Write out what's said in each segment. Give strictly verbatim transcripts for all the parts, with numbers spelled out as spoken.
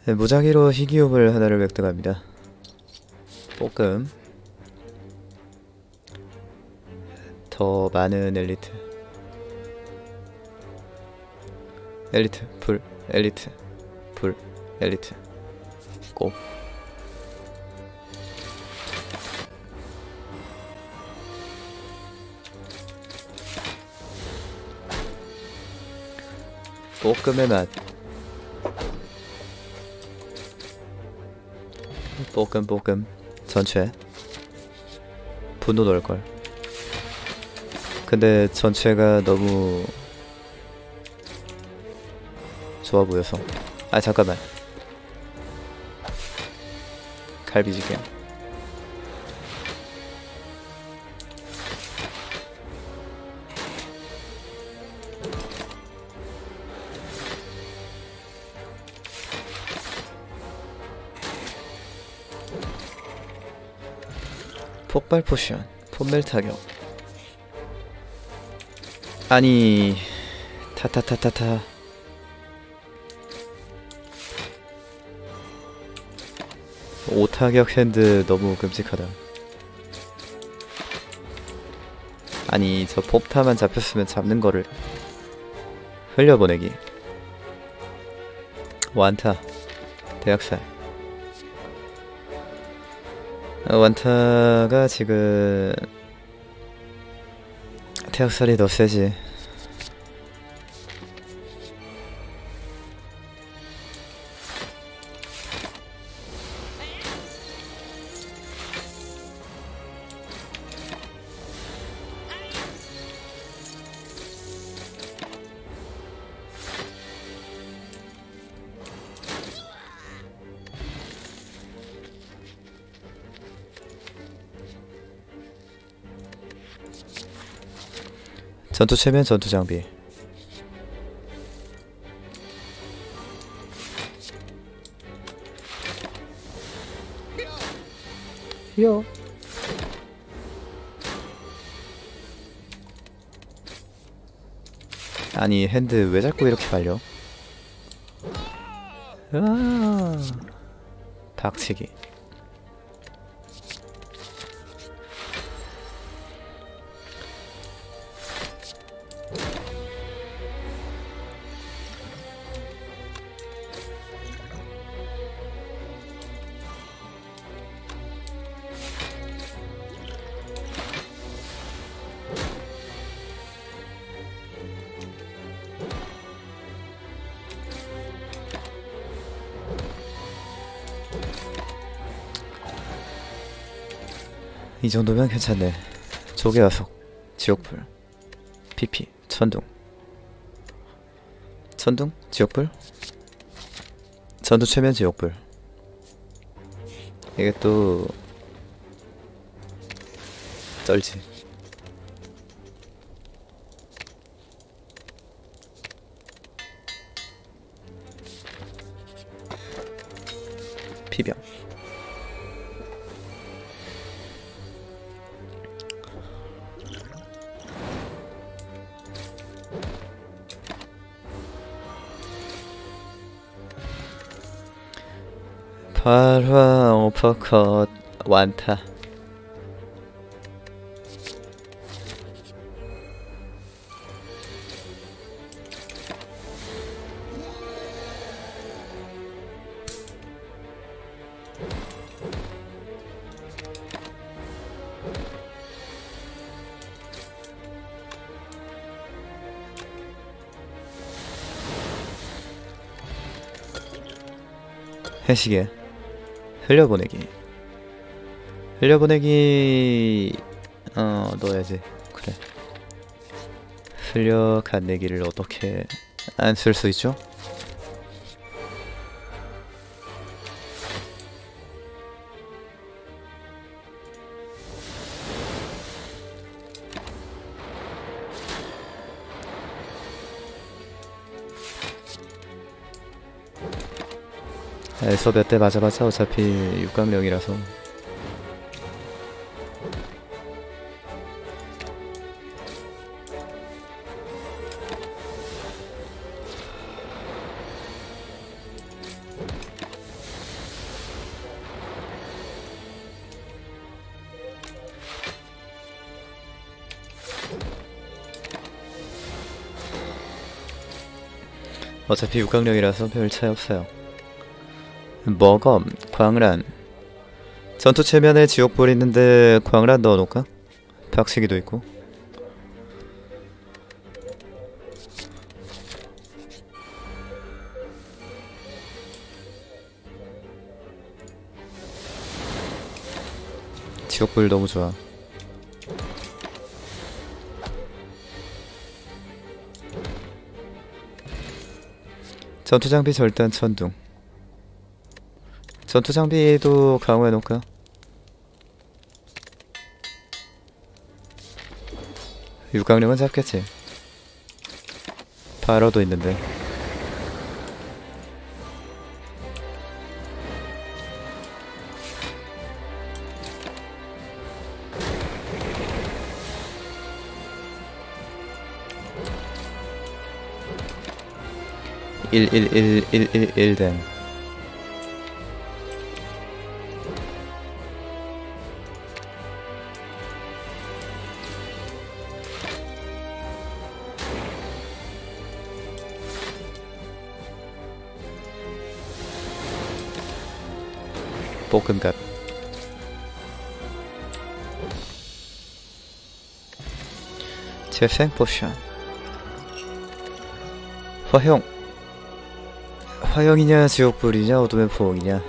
네, 무작위로 희귀용을 하나를 획득합니다. 볶음, 더 많은 엘리트, 엘리트, 불, 엘리트, 불, 엘리트, 고. 볶음의 맛. 볶음 볶음 전체 분노 넣을걸. 근데 전체가 너무 좋아 보여서. 아 잠깐만, 갈비지경. 폭발 포션, 폼멜 타격. 아니, 타타타타타. 오타격 핸드 너무 끔찍하다. 아니, 저 pop타만 잡혔으면 잡는 거를 흘려보내기. 완타, 대학살. 완타가 지금 대학살이 더 세지. 전투 체면, 전투 장비. 히어. 아니, 핸드 왜 자꾸 이렇게 발려? 아, 박치기. 이 정도면 괜찮네. 조개화석, 지옥불, 피피, 천둥. 천둥, 지옥불, 전투 최면 지옥불. 이게 또 쩔지. 피병. 발화, 오퍼컷, 완타. 해시계. 흘려보내기. 흘려보내기. 어 넣어야지. 그래. 흘려간내기를 어떻게 안 쓸 수 있죠? 에서 몇 대 맞아봤자 어차피 육강령이라서. 어차피 육강력이라서 별 차이 없어요. 머검, 광란. 전투 체면에 지옥불 있는데 광란 넣어놓을까? 박치기도 있고. 지옥불 너무 좋아. 전투장비 절단 천둥. 전투장비도 강화해놓을까? 육강력은 잡겠지. 바로도 있는데. 일 일 일 일 일 일 댐. 볶음밥. 재생 포션. 화형. 화형이냐 지옥불이냐 어둠의 포옹이냐.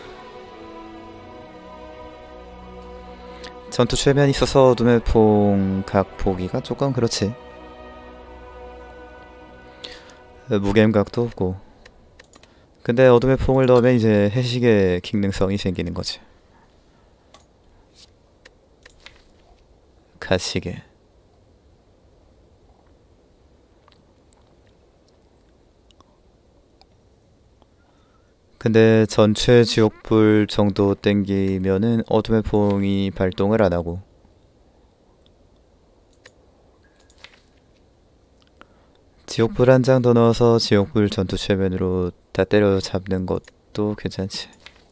전투 최면 있어서 어둠의 포옹 각 보기가 조금 그렇지. 무게감각도 없고. 근데 어둠의 포옹을 넣으면 이제 해식의 기능성이 생기는 거지. 가시게. 근데 전체 지옥불 정도 땡기면은 어둠의 포옹이 발동을 안 하고. 지옥불 한 장 더 넣어서 지옥불 전투 최면으로 다 때려잡는 것도 괜찮지.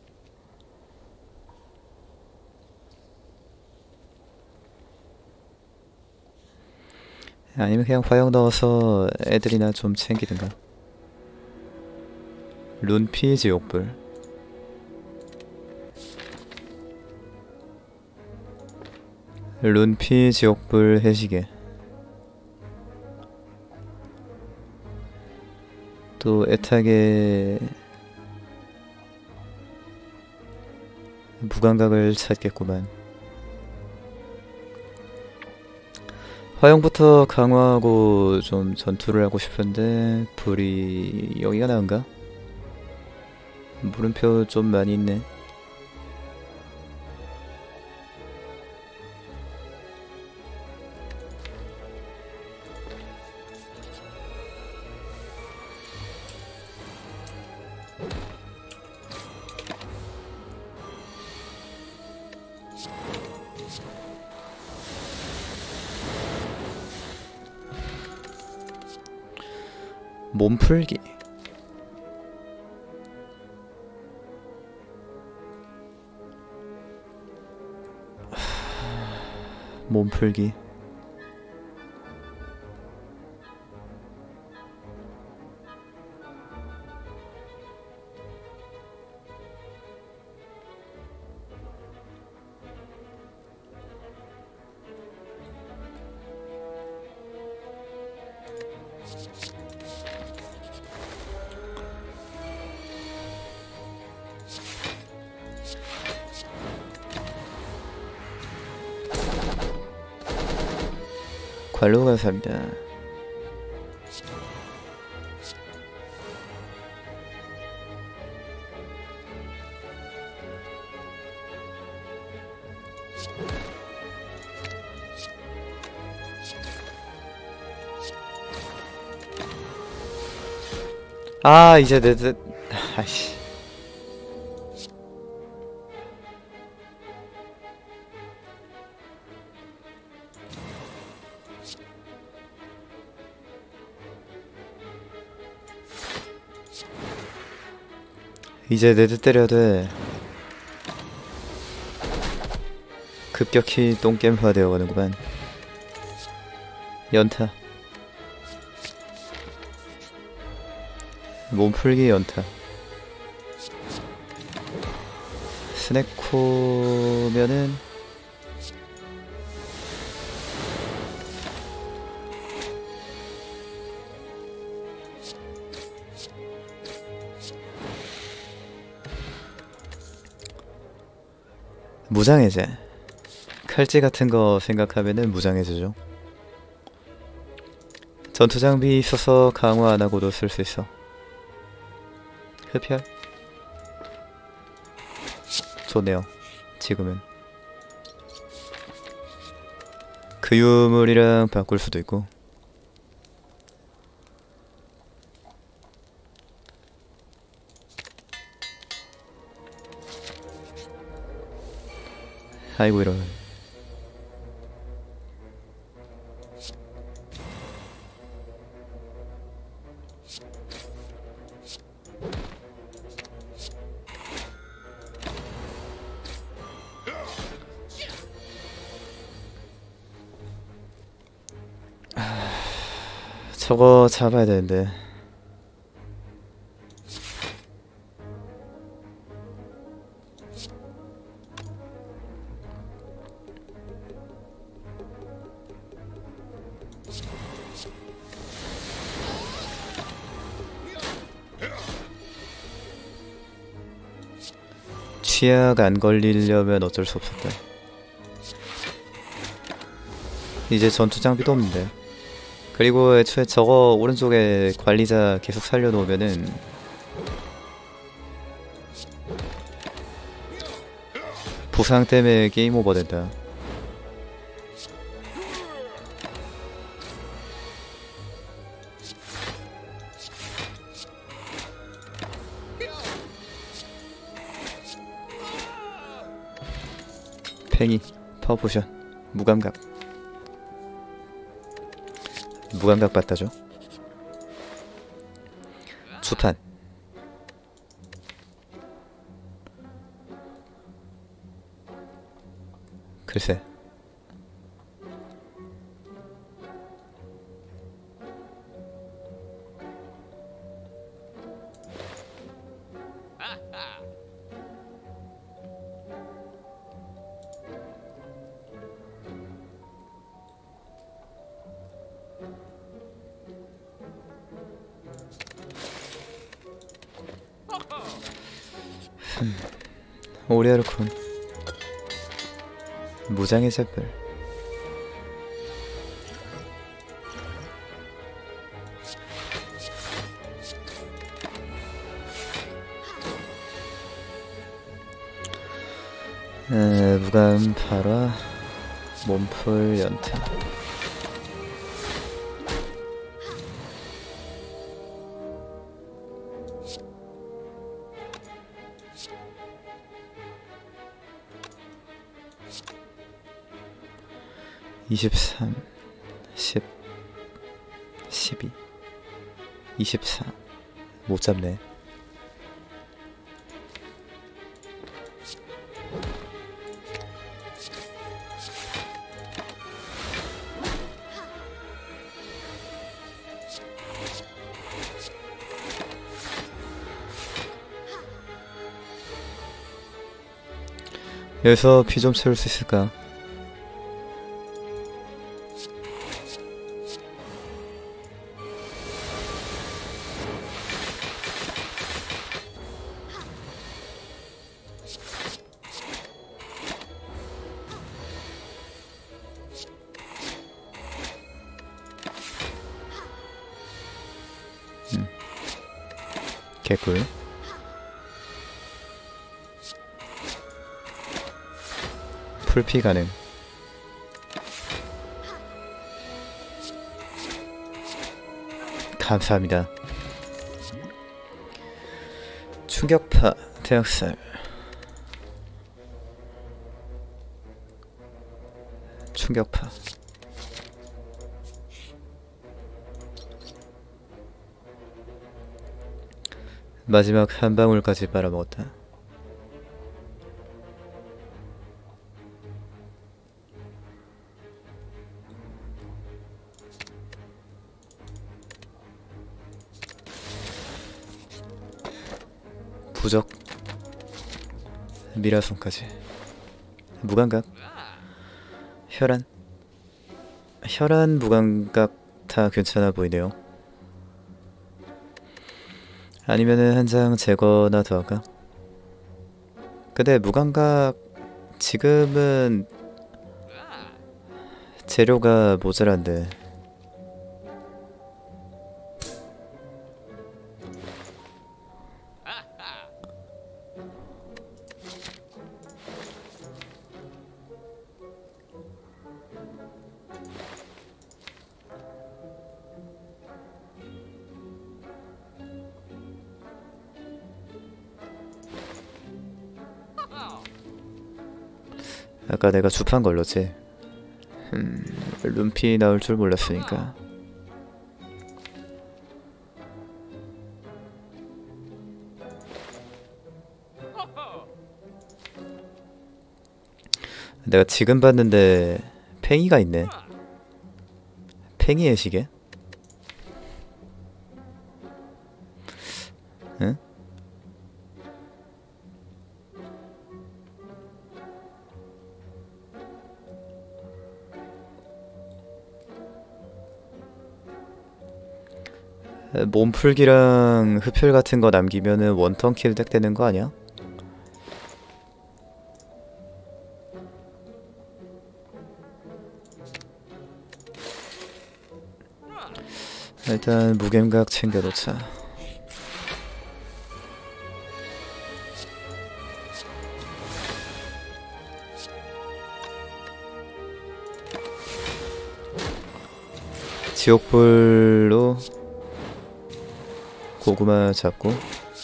아니면 그냥 화형 넣어서 애들이나 좀 챙기든가. 룬피 지옥불. 룬피 지옥불 해시계. 또 애타게 무감각을 찾겠구만. 화형부터 강화하고 좀 전투를 하고 싶은데 불이 여기가 나은가? 물음표 좀 많이 있네. 몸풀기. 몸풀기. 관로 감사합니다. 아 이제 내들 아이씨. 이제 네드 때려야 돼. 급격히 똥겜화 되어가는구만. 연타. 몸풀기 연타. 스네코면은 무장해제. 칼찌 같은 거 생각하면은 무장해제죠. 전투 장비 있어서 강화 안 하고도 쓸 수 있어. 흡혈? 좋네요. 지금은 그 유물이랑 바꿀 수도 있고. 아이고 이런. 저거 잡아야 되는데. 취약 안 걸리려면 어쩔 수 없었다. 이제 전투 장비도 없는데. 그리고 애초에 저거 오른쪽에 관리자 계속 살려놓으면은 부상 때문에 게임 오버 된다. 팽이, 파워포션, 무감각. 무감각 받다죠. 주판. 글쎄. 음, 오리아르콘. 무장의 zet별. 에, 무감 발화. 몸풀 연타. 이십삼, 십, 십이, 이십사. 못 잡네. 여기서 피 좀 채울 수 있을까? 음. 개꿀. 풀피 가능. 감사합니다. 충격파 대학살. 충격파. 마지막 한 방울까지 빨아먹었다. 부적, 미라손까지. 무감각, 혈안, 혈안, 무감각 다 괜찮아 보이네요. 아니면은 한 장 제거나 더 할까? 근데 무감각 지금은 재료가 모자란데. 아까 내가 주판 걸렀지. 음, 룸피 나올 줄 몰랐으니까. 내가 지금 봤는데 팽이가 있네. 팽이의 시계? 응? 몸풀기랑 흡혈 같은 거 남기면은 원턴 킬 덱 되는 거 아니야? 일단 무감각 챙겨놓자. 지옥불로 고구마 잡고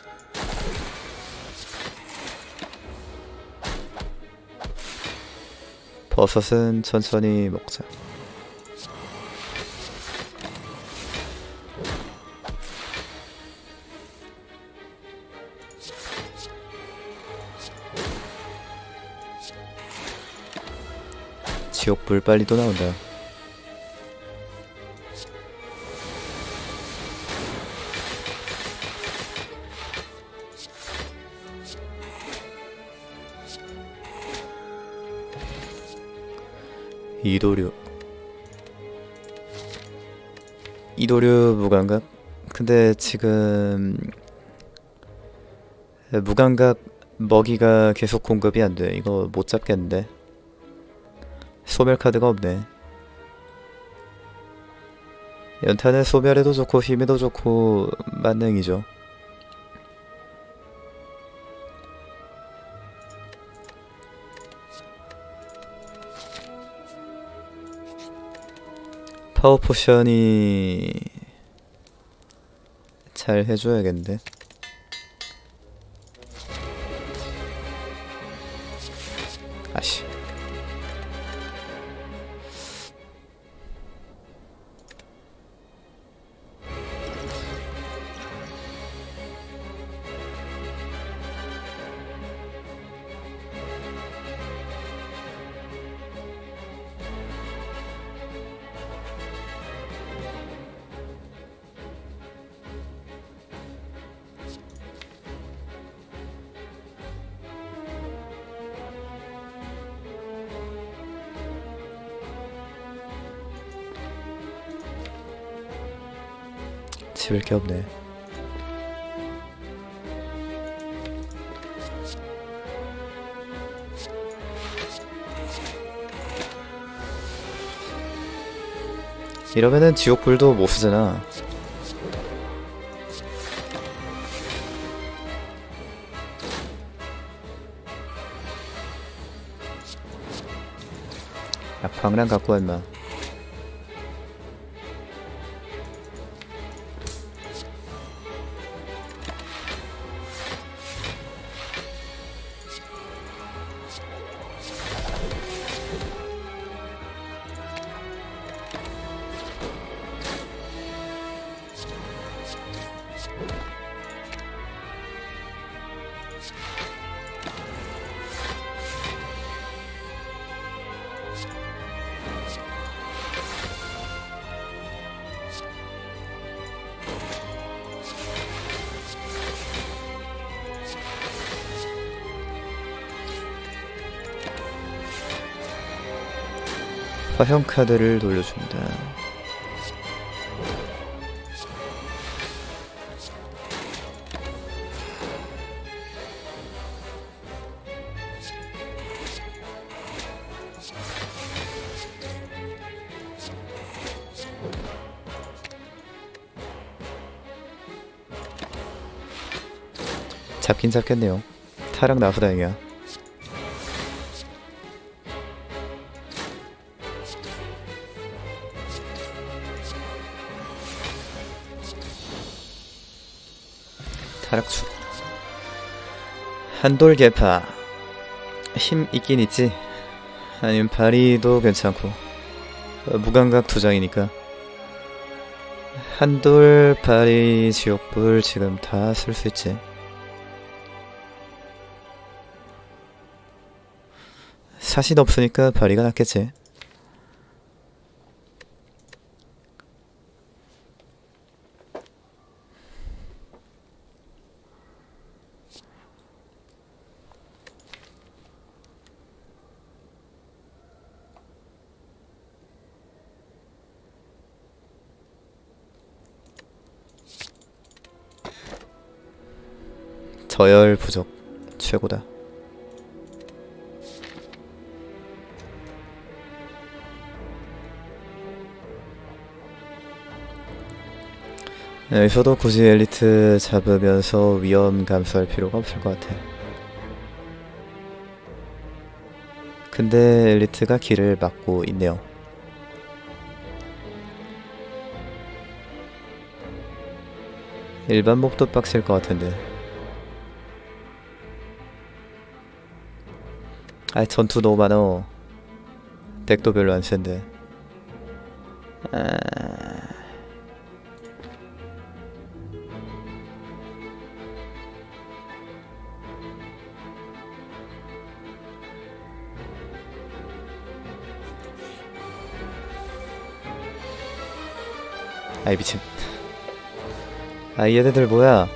버섯은 천천히 먹자. 지옥불 빨리 또 나온다. 이도류 이도류 무감각? 근데 지금 무감각 먹이가 계속 공급이 안돼. 이거 못 잡겠는데. 소멸 카드가 없네. 연탄은 소멸에도 좋고 힘에도 좋고 만능이죠. 파워 포션이 잘 해줘야겠는데. 아씨. 집을 게 없네. 이러면은 지옥불도 못 쓰잖아. 야, 방랑 갖고 와 임마. 화형 카드를 돌려줍니다. 잡긴 잡겠네요. 타락 나서 다행이야. 타락추. 한돌 개파. 힘 있긴 있지. 아니면 발이도 괜찮고. 어, 무감각 두 장이니까. 한돌, 발이, 지옥불 지금 다 쓸 수 있지. 사신 없으니까 발이가 낫겠지. 저열 부족 최고다. 여기서도 굳이 엘리트 잡으면서 위험 감수할 필요가 없을 것 같아. 근데 엘리트가 길을 막고 있네요. 일반 몹도 빡칠 것 같은데. 아, 전투 너무 많어. 덱도 별로 안 센데. 아... 아이 미친. 아 얘네들 뭐야.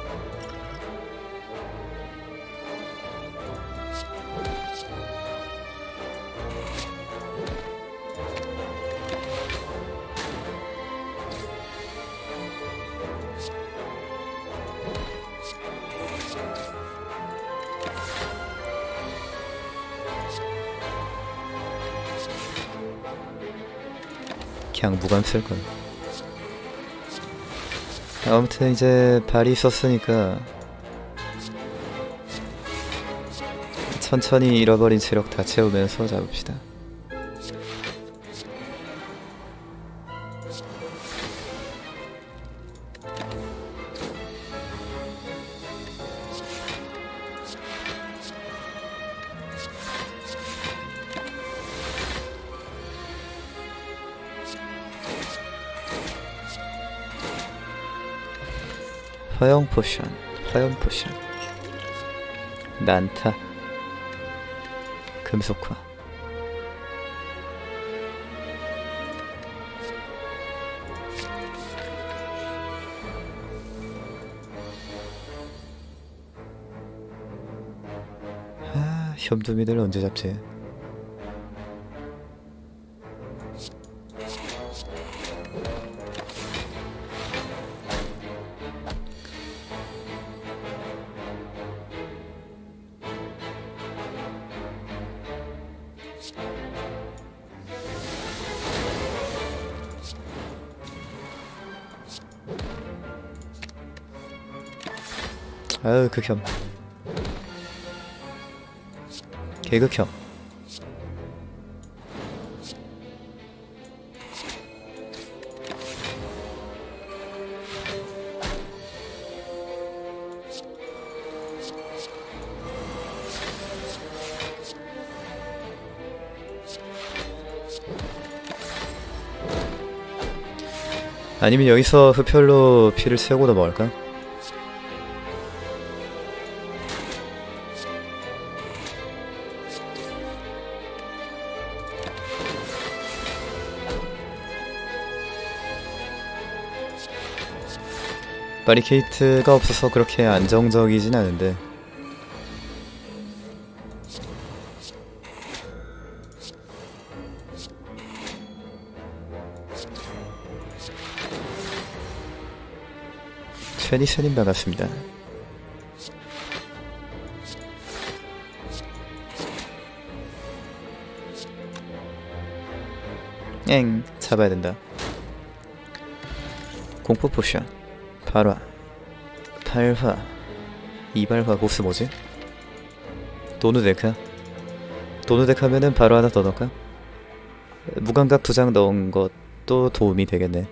그냥 무관 쓸걸. 아무튼 이제 발이 있었으니까 천천히 잃어버린 체력 다 채우면서 잡읍시다. 화형 포션, 화형 포션, 난타, 금속화. 아, 현두미들 언제 잡지? 아유 극혐. 개극혐. 아니면 여기서 흡혈로 피를 채우고 넘어갈까? 바리케이트가 없어서 그렇게 안정적이진 않은데 쉐니쉐님 반갑습니다. 엥 잡아야 된다. 공포 포션 발화 발화 이발화 보스 뭐지? 도누데카 도누데카 하면은 바로 하나 더 넣을까? 무감각 두 장 넣은 것도 도움이 되겠네.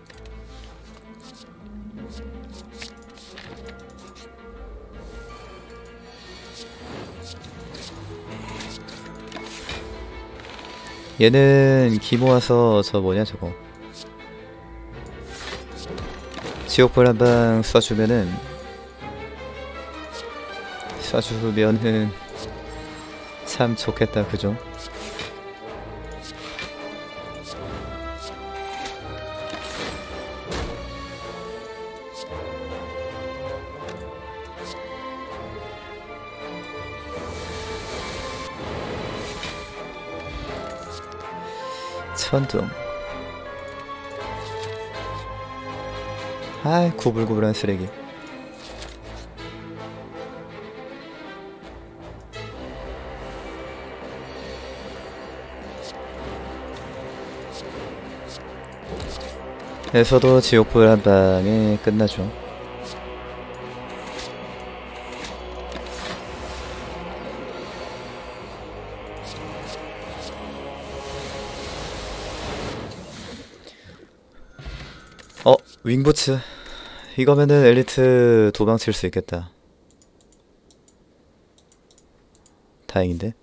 얘는 기 모아서 저 뭐냐 저거 지옥불 한방 쏴주면은 쏴주면은 참 좋겠다 그죠? 천둥. 아이 구불구불한 쓰레기. 에서도 지옥불 한 방에 끝나죠. 어, 윙부츠. 이거면은 엘리트 도망칠 수 있겠다. 다행인데.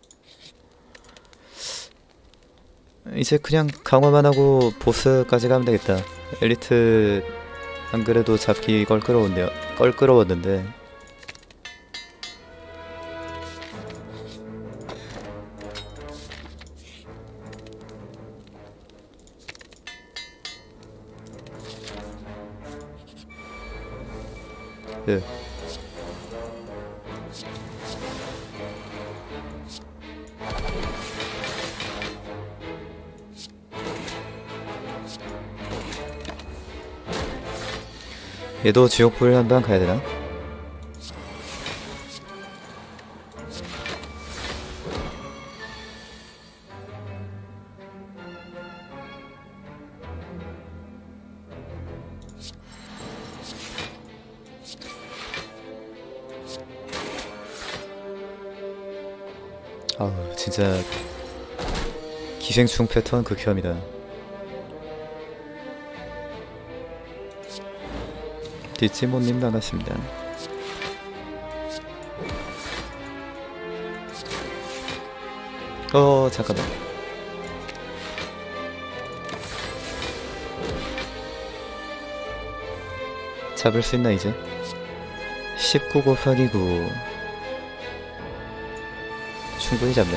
이제 그냥 강화만 하고 보스까지 가면 되겠다. 엘리트 안 그래도 잡기 껄끄러운데요. 껄끄러웠는데. 그 얘도 지옥불 한방 가야되나? 아우 진짜 기생충 패턴 극혐이다. 디치모님 반갑습니다. 어 잠깐만. 잡을 수 있나 이제? 십구 곱하기 구 충분히 잡네.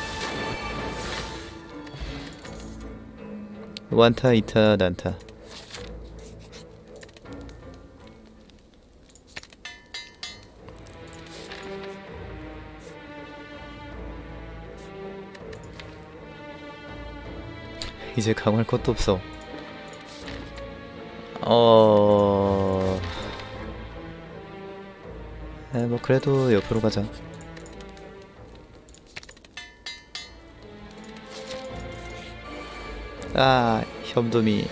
완타 이타 난타. 이제 강화할 것도 없어. 어... 에, 뭐 그래도 옆으로 가자. 아, 현돔이.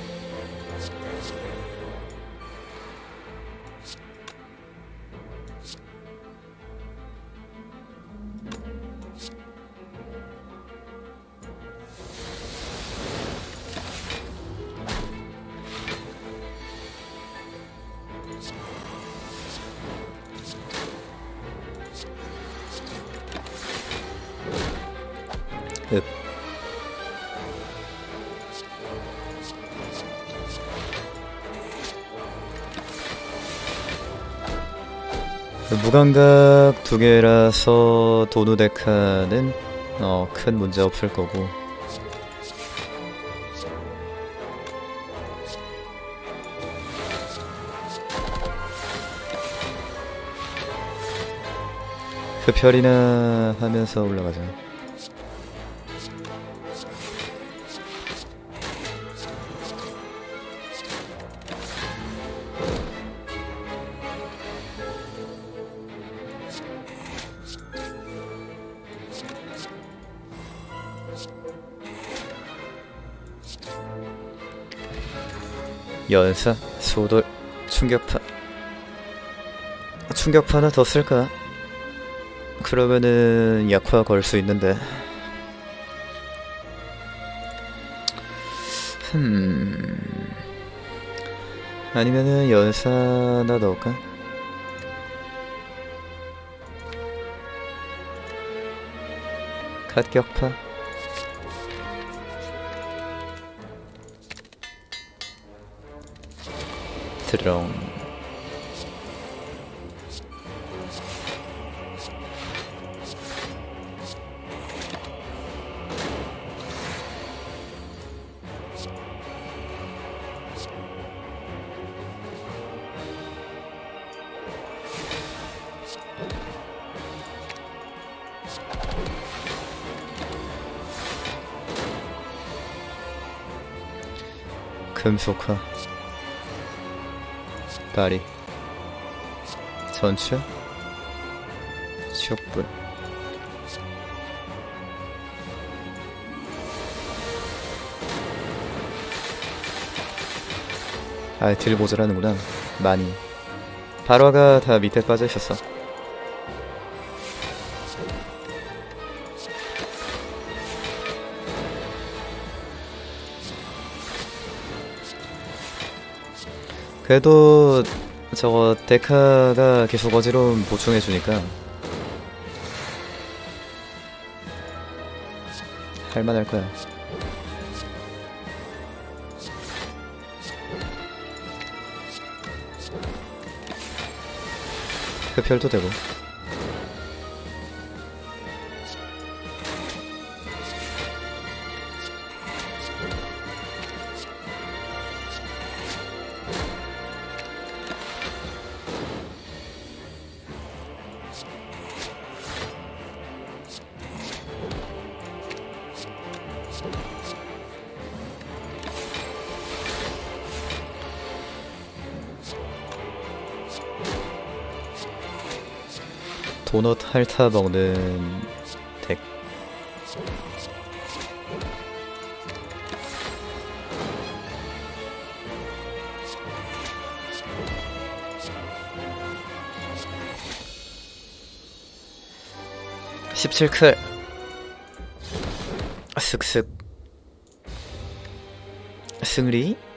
읍. 무감각 두 개라서 도누데카는 어, 큰 문제 없을 거고. 흡혈이나 하면서 올라가자. 연사, 소돌, 충격파. 충격파 하나 더 쓸까? 그러면은 약화 걸 수 있는데. 흠... 아니면은 연사 하나 넣을까? 갓격파. 드렁. 금속화. 다리. 전추. 지옥불. 아, 딜 모자라는구나. 많이. 발화가 다 밑에 빠져있었어. 그래도 저거 데카가 계속 어지러움 보충해주니까 할만할 거야. 흡혈도 되고. 도넛 핥아 먹는 덱. 십칠 클. 슥슥. 승리?